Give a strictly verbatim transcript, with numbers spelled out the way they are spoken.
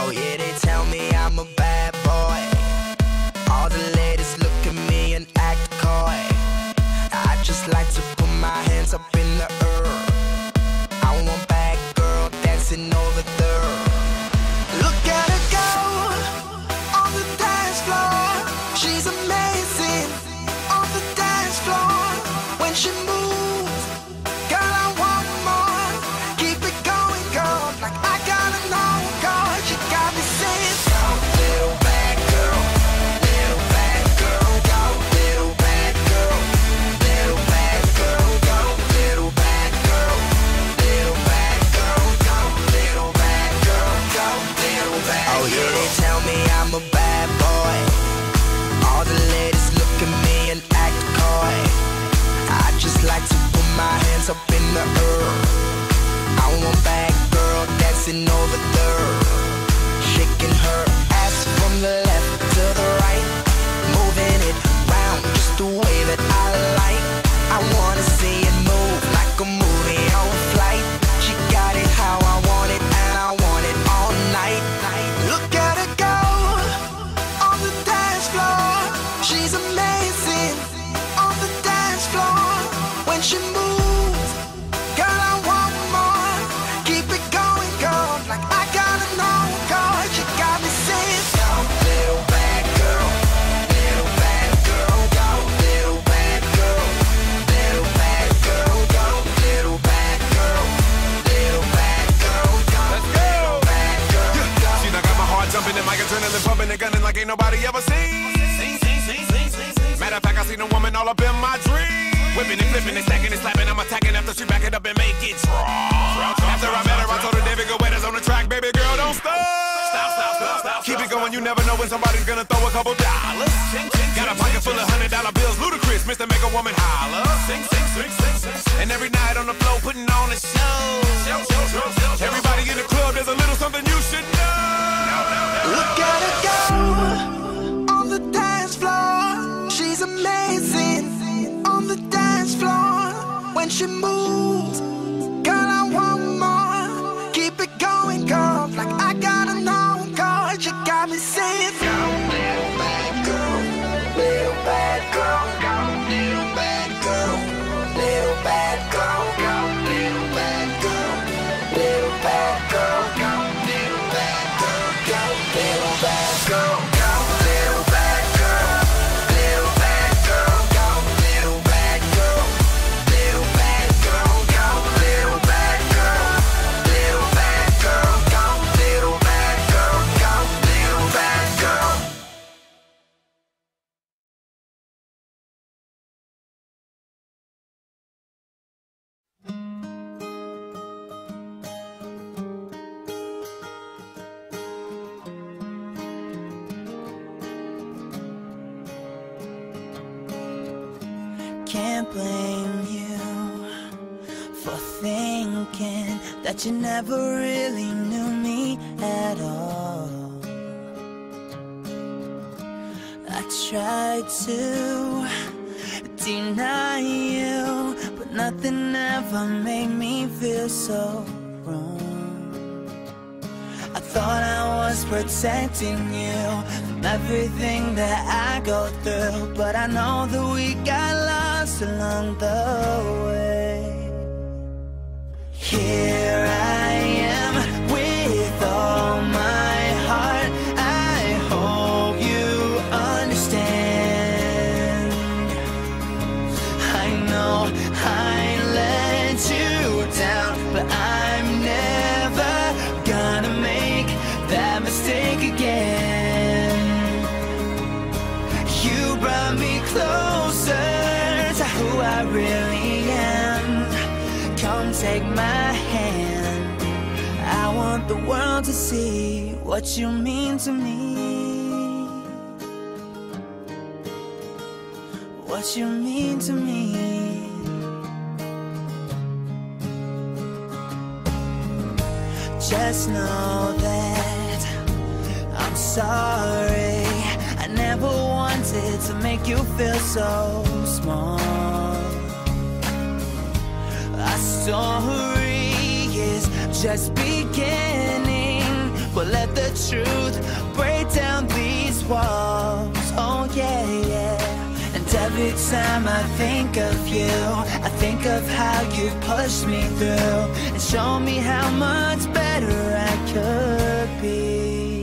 Oh yeah, they tell me I'm a bad boy. All the ladies look at me and act coy. I just like to put my hands up in the air. I want bad girl dancing over there. Look at her go on the dance floor. She's amazing on the dance floor. When she moves, girl, I want more. Keep it going, girl, like I gotta know, girl. You got me saying, go, little bad girl, little bad girl, go, little bad girl, little bad girl, go, little bad girl, little bad girl, go, little bad girl, go, little bad girl. Oh yeah, they tell me I'm a bad boy. All the ladies look at me and act coy. I just like to put my hands up in the air. I want bad girl dancing over there, shaking her ass from the left to the right, moving it round just the way that I like. I wanna see it move like a movie on flight. She got it how I want it, and I want it all night. Look at her go on the dance floor. She's amazing on the dance floor. When she moves, girl, I want more. Keep it going, girl, like I gotta know, girl. You got me saying, go, little bad girl, little bad girl, go, little bad girl, little bad girl, go, little bad girl, little bad girl, go, little bad girl, go. She done got my heart jumping and mic adrenaline pumping and gunning like ain't nobody ever seen. Matter of fact, I seen a woman all up in my dreams. Whipping and flipping and stacking and slapping, I'm attacking after she back it up and make it drop. After I met her, I told her, David, go wet on the track, baby girl, don't stop. Stop, stop, stop, stop. Keep it going, you never know when somebody's gonna throw a couple dollars. Got a pocket full of hundred dollar bills, ludicrous, Mister Make a Woman holler. And every night on the floor, putting on a show. Everybody in the club, there's a little something you should know. Look at her go on the dance floor. She's amazing on the dance floor. When she moves, girl, I want more. Keep it going, girl, like I gotta know, girl. You got me saying, go, little bad girl, little bad girl, go, little bad girl, little bad girl, go, little bad girl, little bad girl, go, little bad girl, go, little bad girl, go, little bad girl, little bad girl, go, little bad girl, little bad girl, go, little bad girl, little bad girl, go, little bad girl, go, little bad girl. Can't blame you for thinking that you never really knew me at all. I tried to deny you, but nothing ever made me feel so wrong. I thought I was protecting you from everything that I go through, but I know that we got lost along the way. Here I am with all my heart. I hope you understand. I know I let you down, but I'm never gonna make that mistake again. You brought me closer to who I really am. Come take my hand. I want the world to see what you mean to me. What you mean to me. Just know that I'm sorry. I never wanted to make you feel so small. Our story is just beginning, but let the truth break down these walls. Oh yeah, yeah. And every time I think of you, I think of how you pushed me through and show me how much better I could be.